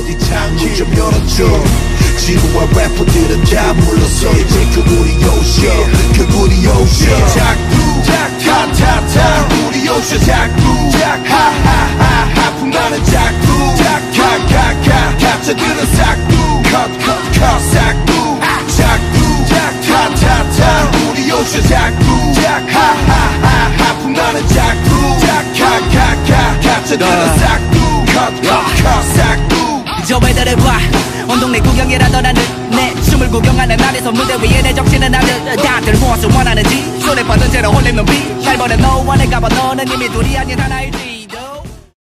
어디 창문 좀 열어줘. 지루한 래퍼들은 다 물러서 이제 그분이 오셔. 그분이 오셔. 자꾸 타타타 우리 오셔. 자꾸 하하하 하품하는 자꾸 가가가 가짜들은 싹두 컷컷컷 싹두 자꾸 타타타 우리 오셔. 자꾸 하하하 하품하는 자꾸 가가가 가짜들은 싹두 컷컷컷 싹두. 저 애들을 봐. 온 동네 구경이라도 나는 내 춤을 구경하는 날에서 무대 위에 내 정신은 나를 다들 무엇을 원하는지 손에 뻗은 채로 홀린 눈빛 날 보는 너와 내가 봐 너는 이미 둘이 아닌 하나일지.